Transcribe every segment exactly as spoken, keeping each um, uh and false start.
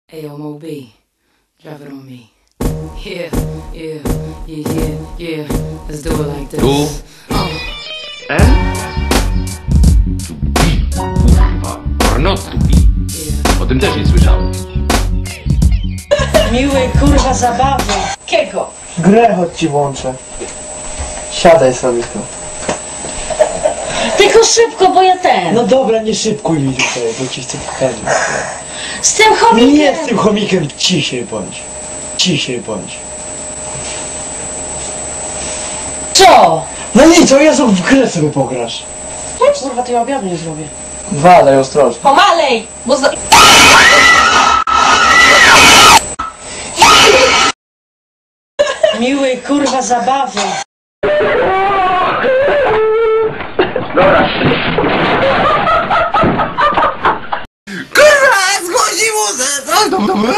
Ayo, Mo B, drop it on me. Yeah, yeah, yeah, yeah, yeah. Let's do it like this. Tu. Uh. E? Tu bi. Kurwa. Or not to be. Yeah. O tym też nie słyszałem. Miłej kurwa zabawy. Kiego? Grę chodź ci włączę. Siadaj sobie tu. Tylko szybko, bo ja ten. No dobra, nie szybkuj mi tutaj, bo ci chcę pokazać. Z tym chomikiem. Nie z tym chomikiem, ciszej bądź. Ciszej bądź. Co? No nic, o Jezu, w grę sobie pograsz. Kurwa, to ja obiadu nie zrobię. Walej ostrożnie. Pomalej, bo za... Miłej kurwa zabawy. Dobra. Kurwa, zgłosi muzę!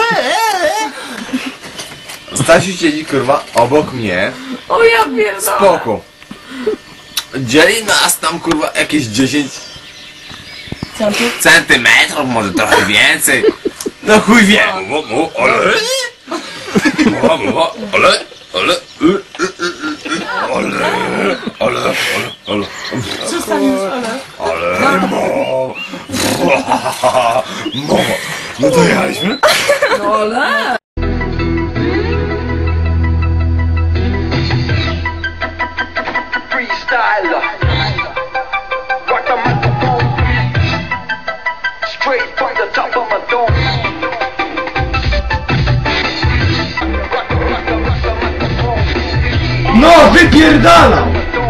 Stasiu siedzi, kurwa, obok mnie. O ja pierdolę. Spoko. Dzieli nas tam, kurwa, jakieś dziesięć centymetrów, może trochę więcej. No chuj wie. Mu, mu, ale... Mu, mu, ale... Ale... Ale... Ale... Ale... Przestań już, ale. Ale... Mo... Mo... No to jechaliśmy? No ale. Freestyler, rock the microphone, straight from the top of my dome. Rock the, rock the, rock the microphone. No, wypierdala!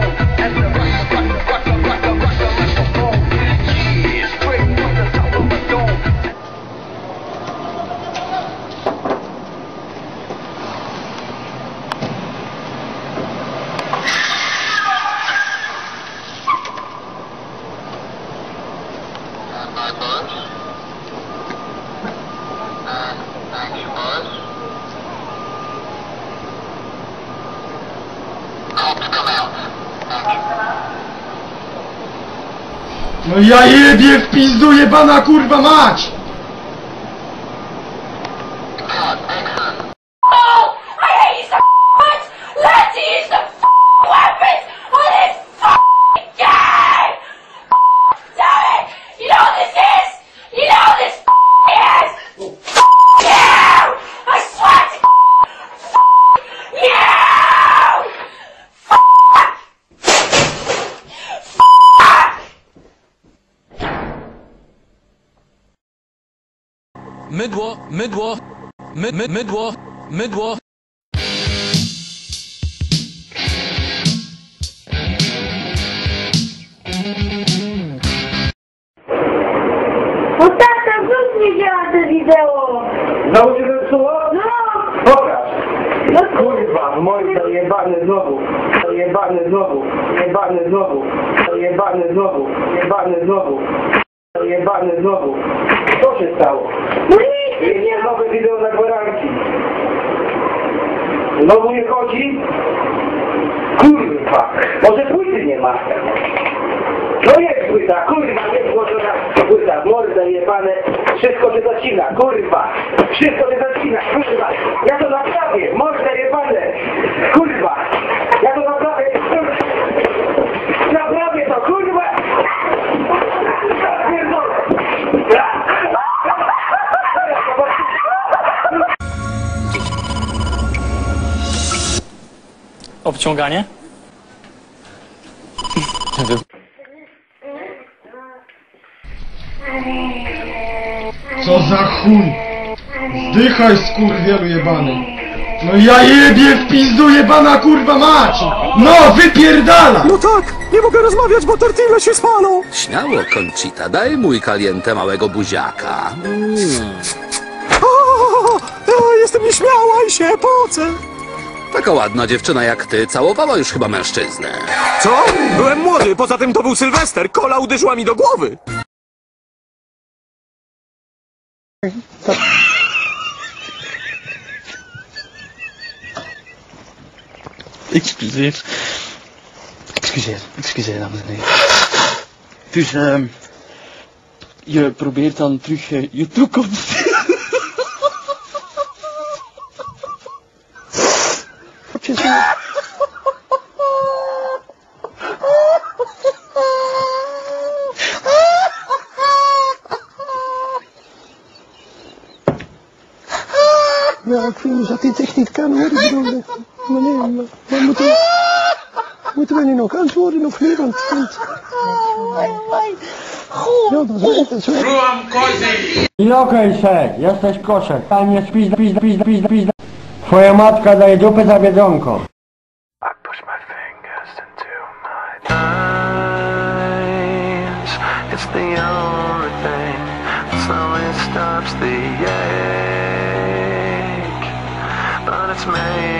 No ja jebie w pizdu jebana kurwa mać! Mydło, mydło, my, my, mydło, mydło. No tata, znów nie działa to wideo! Znowu się zepsuło? No! Pokaż! No Kurwa, morda jebany znowu, jebany znowu, jebany znowu, jebany znowu, jebany znowu, jebany znowu. Co się stało? No nic nie Nie nowe wideo na gwarancji. Znowu nie chodzi? Kurwa, może płyty nie ma. No jest płyta, kurwa, jest złożona płyta, morda jebane, wszystko się zacina, kurwa, wszystko się zacina, kurwa, ja to naprawię, morda jebane, kurwa, ja to naprawię, kurwa, naprawię to, kurwa, pierdolę. Obciąganie? Co za chuj! Zdychaj, skurwielu jebany! No ja jebie w pizdu jebana kurwa mać! No, wypierdala! No tak, nie mogę rozmawiać, bo tortille się spalą! Śmiało, Conchita, daj mój kalientę małego buziaka. Mm. O, ja jestem nieśmiała i się pocę! Taka ładna dziewczyna jak ty całowała już chyba mężczyznę. Co? Byłem młody, poza tym to był Sylwester, kola uderzyła mi do głowy! Excuseer. Excuseer, excuseer dames en heren. Dus uh, je probeert dan terug uh, je toekomst Ja, kurwa, die techniek kan worden, broer. Maar nee, maar we moeten, moeten we nu nog antwoorden of niet? Want, want... Ja, dat is echt, dat is echt. Rułam kozy! Lokaj se, jesteś koszek. A nie spizda, pizda, pizda, pizda, pizda. Twoja matka daje dupę za biedronką. I push my fingers into my veins. It's the only thing that slowly stops the ache. But it's made